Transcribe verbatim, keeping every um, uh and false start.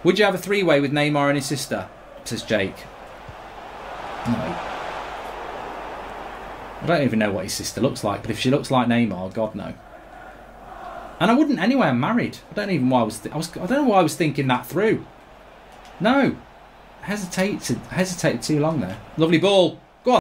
Would you have a three-way with Neymar and his sister? Says Jake. No. I don't even know what his sister looks like, but if she looks like Neymar, God no. And I wouldn't anyway. I'm married. I don't even why I was. I was. I don't know why I was thinking that through. No. Hesitate to hesitated too long there. Lovely ball.